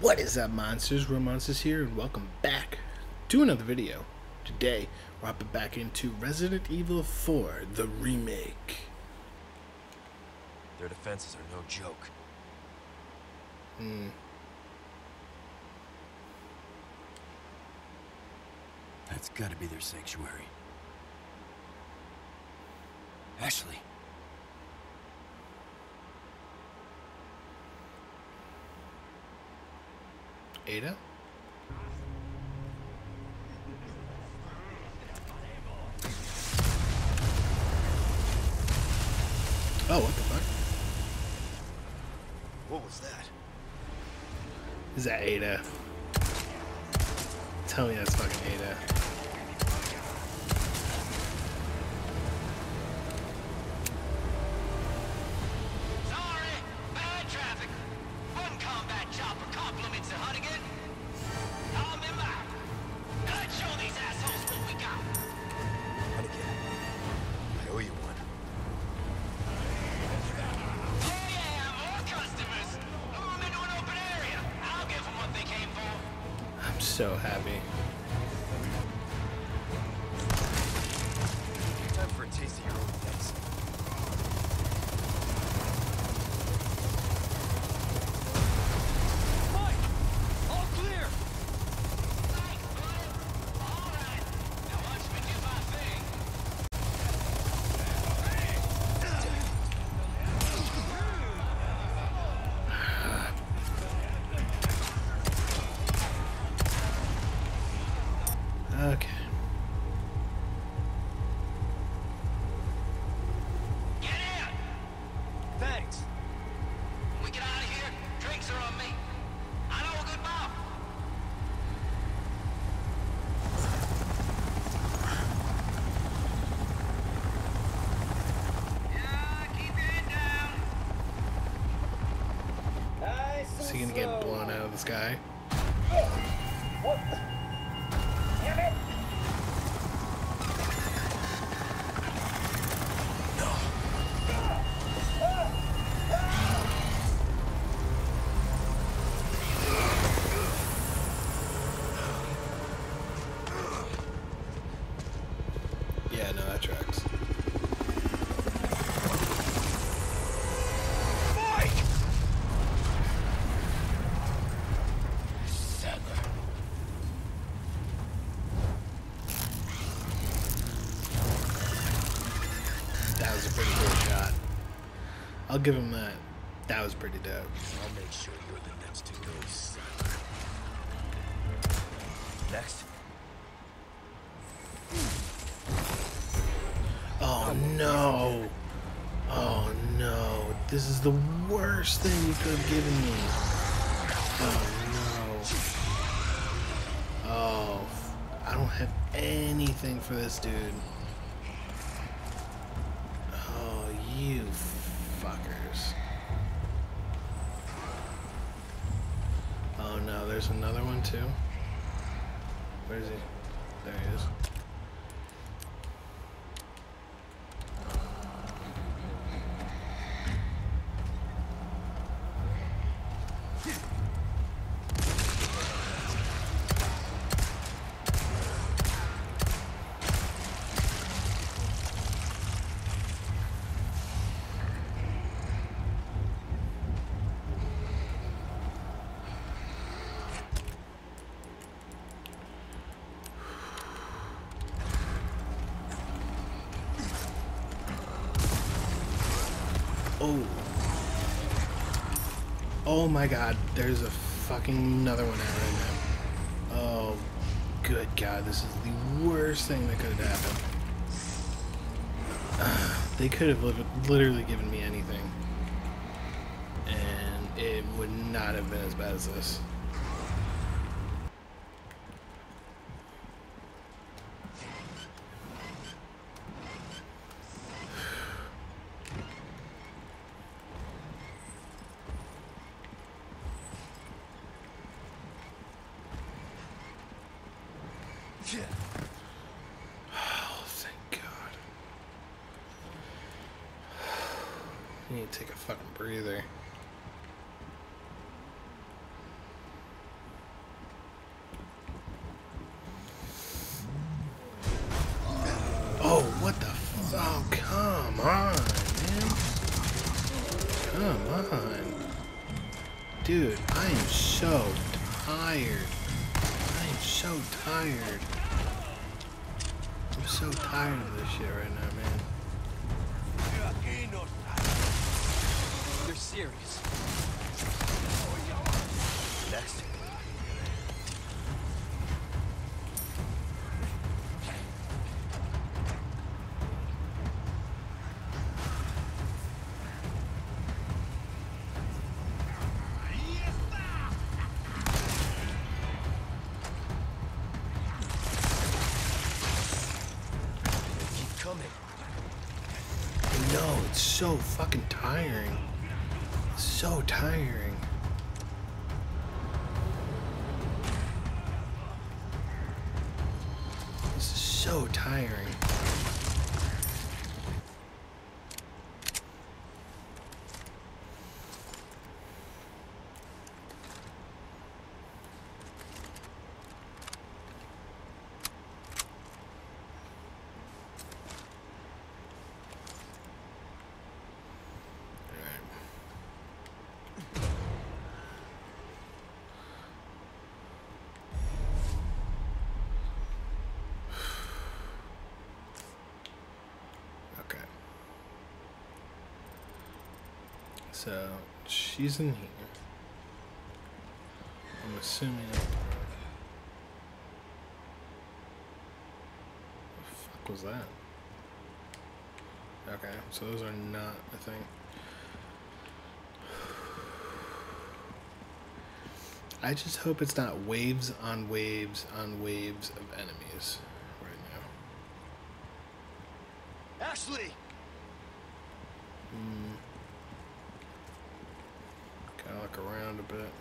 What is up, monsters? Monsters here, and welcome back to another video. Today, we're hopping back into Resident Evil 4, the remake. Their defenses are no joke. That's gotta be their sanctuary. Ashley. Ada? Oh, what the fuck? What was that? Is that Ada? Tell me that's fucking Ada. Sorry, bad traffic. One combat chopper compliments the Hunnigan. Call me back. Let's show these assholes what we got. Hunnigan. I owe you one. Oh yeah, more customers. Move them into an open area. I'll give them what they came for. I'm so happy. Time for a taste of your own medicine. Mike! All clear! Thanks, bud. All right. Now watch me do my thing. Okay. Get in! Thanks! When we get out of here, drinks are on me. I know a good bar. Yeah, keep your head down. Is he gonna get blown out of the sky? Yeah, no, that tracks. That was a pretty cool shot. I'll give him that. That was pretty dope. I'll make sure you're the next to go, son. Next. Oh no! Oh no! This is the worst thing you could have given me. Oh no! Oh, I don't have anything for this dude. Oh, you fuckers! Oh no! There's another one too. Where is he? There he is. Oh. Oh my god, there's a fucking another one out right now. Oh, good god, this is the worst thing that could have happened. They could have literally given me anything. And it would not have been as bad as this. Oh, thank God. I need to take a fucking breather. What the f- Oh, come on, man. Come on. Dude, I am so tired. I am so tired. I'm so tired of this shit right now, man. You're serious. Next. No, it's so fucking tiring. So tiring. This is so tiring. So, she's in here. I'm assuming... What the fuck was that? Okay, so those are not a thing. I just hope it's not waves on waves on waves of enemies right now. Ashley! Gotta look around a bit.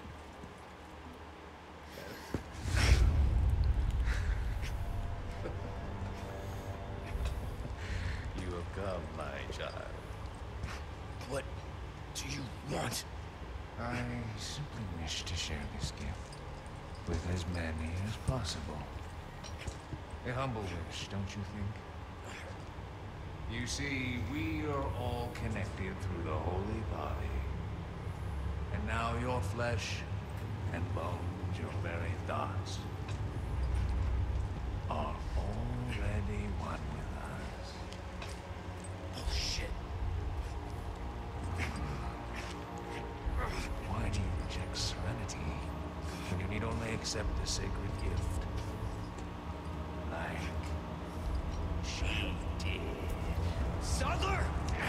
You have come, my child. What do you want? I simply wish to share this gift with as many as possible. A humble wish, don't you think? You see, we are all connected through the holy body. And now your flesh and bones, your very thoughts, are already one with us. Oh, shit. Why do you reject serenity when you need only accept the sacred gift? Like she did. Sadler!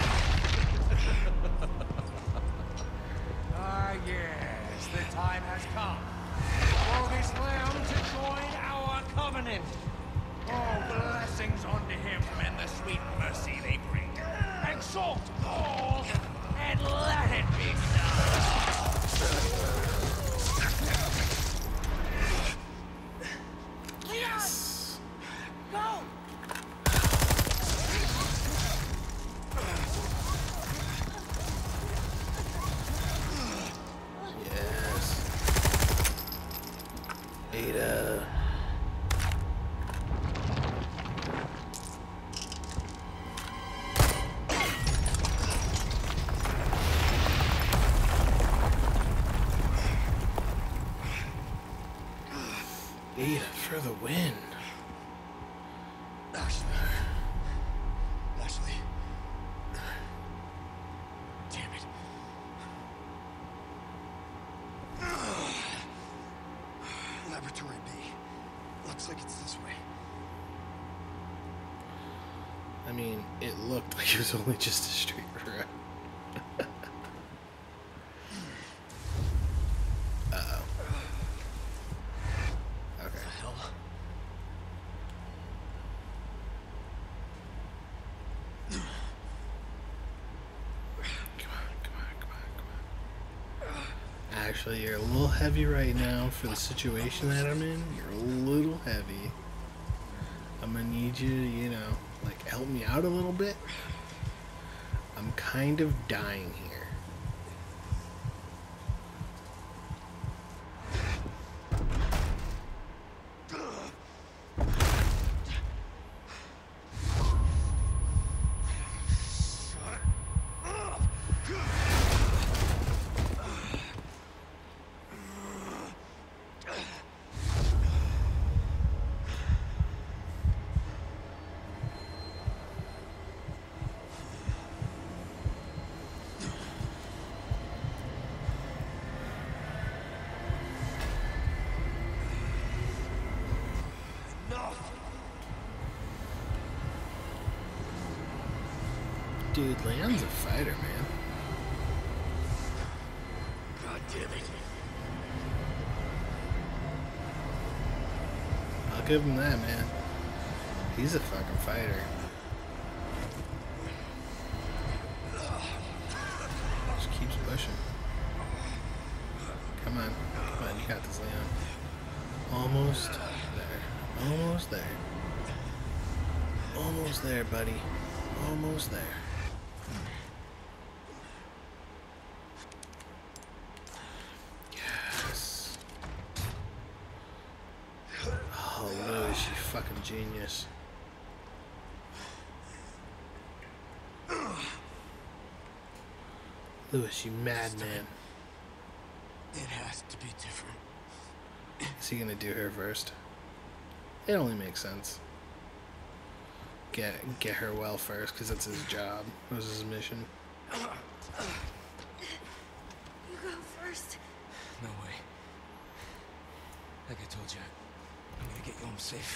Ah, yes, the time has come for this lamb to join our covenant. Oh, blessings unto him and the sweet mercy they bring. Exalt all and let it be done. Yes! Go! Yes. Ada. Ada for the win. Ashley. Ashley. Damn it. Laboratory B. Looks like it's this way. I mean, it looked like it was only just a straight road. Uh-oh. Okay. Hell. Actually, you're a little heavy right now for the situation that I'm in. You're a little heavy. I'm gonna need you to, you know, like help me out a little bit. I'm kind of dying here. Dude, Leon's a fighter, man. God damn it. I'll give him that, man. He's a fucking fighter. Just keeps pushing. Come on. Come on, you got this, Leon. Almost there. Almost there. Almost there, buddy. Almost there. Yes. Oh, Louis, you fucking genius. Louis, you madman. It has to be different. Is he gonna do her first? It only makes sense. Get her well first, because that's his job. That was his mission. You go first. No way. Like I told you, I'm gonna get you home safe.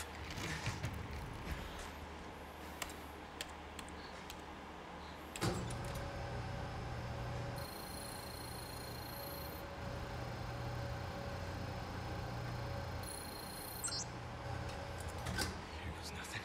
Here goes nothing.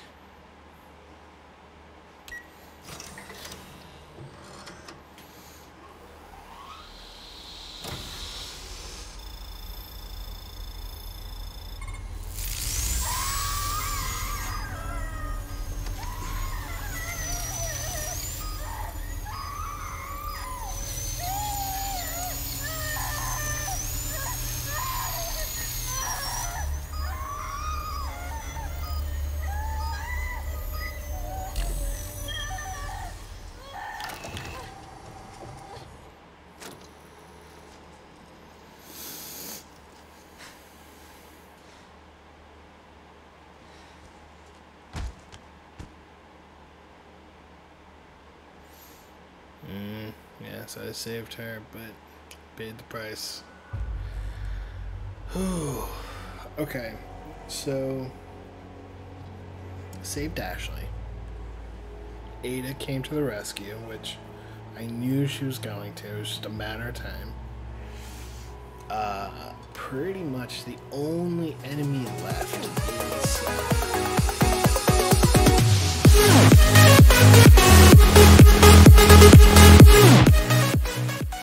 Yes, I saved her, but paid the price. Whew. Okay, so saved Ashley. Ada came to the rescue, which I knew she was going to. It was just a matter of time. Pretty much the only enemy left is